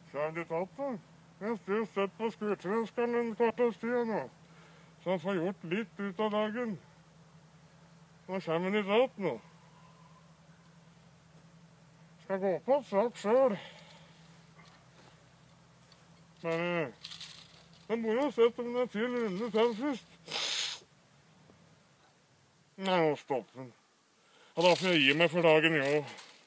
Så er det tatt, da. Jeg har sett på skurtrenskeren en kvarters tid nå. Så han får gjort litt ut av dagen. Nå kommer han ikke opp nå. Skal gå på et sak sjøl. Men jeg må jo ha sett om det er til runde til først. Nei, nå stopper den. Ja, da får jeg gi meg for dagen, jo.